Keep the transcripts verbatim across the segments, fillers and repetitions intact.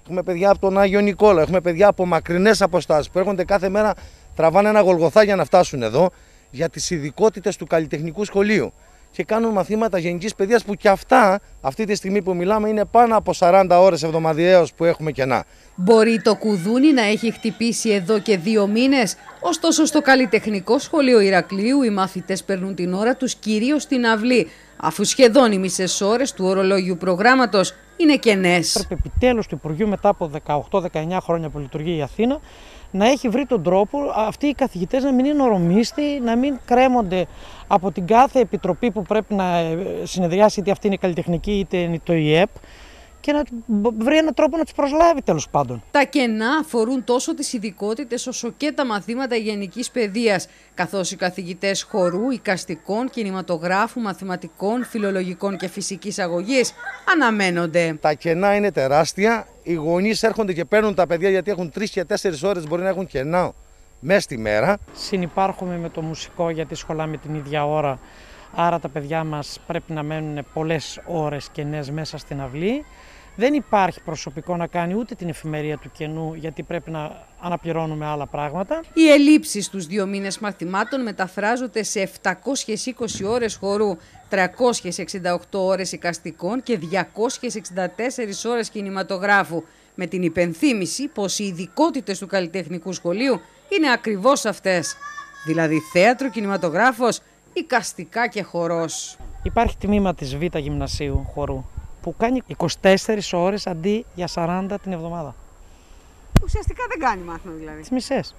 Έχουμε παιδιά από τον Άγιο Νικόλαο, έχουμε παιδιά από μακρινές αποστάσεις που έρχονται κάθε μέρα, τραβάνε ένα γολγοθά για να φτάσουν εδώ για τις ειδικότητες του καλλιτεχνικού σχολείου. Και κάνουν μαθήματα γενικής παιδείας που και αυτά, αυτή τη στιγμή που μιλάμε, είναι πάνω από σαράντα ώρες εβδομαδιαίως που έχουμε κενά. Μπορεί το κουδούνι να έχει χτυπήσει εδώ και δύο μήνες, ωστόσο στο Καλλιτεχνικό Σχολείο Ηρακλείου οι μαθητές περνούν την ώρα τους κυρίως στην αυλή, αφού σχεδόν οι μισές ώρες του ορολόγιου προγράμματος είναι κενές. Πρέπει επιτέλους του Υπουργείου μετά από δεκαοκτώ δεκαεννιά χρόνια που λειτουργεί η Αθήνα να έχει βρει τον τρόπο αυτοί οι καθηγητές να μην είναι ορομίστοι, να μην κρέμονται από την κάθε επιτροπή που πρέπει να συνεδριάσει, είτε αυτή είναι η καλλιτεχνική είτε είναι το ΙΕΠ, και να βρει έναν τρόπο να τους προσλάβει τέλος πάντων. Τα κενά αφορούν τόσο τις ειδικότητες όσο και τα μαθήματα γενικής παιδείας, καθώς οι καθηγητές χορού, εικαστικών, κινηματογράφου, μαθηματικών, φιλολογικών και φυσικής αγωγής αναμένονται. Τα κενά είναι τεράστια. Οι γονείς έρχονται και παίρνουν τα παιδιά γιατί έχουν τρεις και τέσσερις ώρες, μπορεί να έχουν κενά μέσα στη μέρα. Συνυπάρχουμε με το μουσικό γιατί σχολάμε την ίδια ώρα, άρα τα παιδιά μας πρέπει να μένουν πολλές ώρες κενές μέσα στην αυλή. Δεν υπάρχει προσωπικό να κάνει ούτε την εφημερία του κενού γιατί πρέπει να αναπληρώνουμε άλλα πράγματα. Οι ελλείψεις στους δύο μήνες μαθημάτων μεταφράζονται σε επτακόσιες είκοσι ώρες χορού, τριακόσιες εξήντα οκτώ ώρες εικαστικών και διακόσιες εξήντα τέσσερις ώρες κινηματογράφου, με την υπενθύμηση πως οι ειδικότητες του καλλιτεχνικού σχολείου είναι ακριβώς αυτές, δηλαδή θέατρο, κινηματογράφος, εικαστικά και χορός. Υπάρχει τμήμα της Β Γυμνασίου χορού που κάνει είκοσι τέσσερις ώρες αντί για σαράντα την εβδομάδα. Ουσιαστικά δεν κάνει μάθημα δηλαδή. Τις μισές.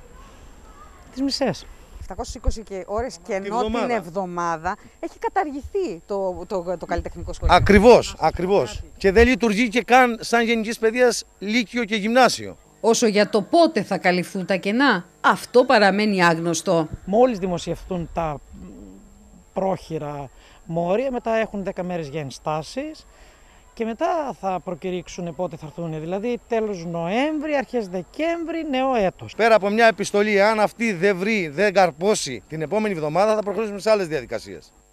Τις μισές. επτακόσιες είκοσι ώρες και ενώ την, την εβδομάδα έχει καταργηθεί το, το, το, το καλλιτεχνικό σχολείο. Ακριβώς, ακριβώς. Και δεν λειτουργεί και καν σαν γενικής παιδείας λύκειο και γυμνάσιο. Όσο για το πότε θα καλυφθούν τα κενά, αυτό παραμένει άγνωστο. Μόλις δημοσιευτούν τα πρόχειρα μόρια, μετά έχουν δέκα μέρες για ενστάσεις και μετά θα προκηρύξουν πότε θα έρθουν, δηλαδή τέλος Νοέμβρη, αρχές Δεκέμβρη, νέο έτος. Πέρα από μια επιστολή, αν αυτή δεν βρει, δεν καρπώσει την επόμενη εβδομάδα, θα προχωρήσουμε σε άλλες διαδικασίες.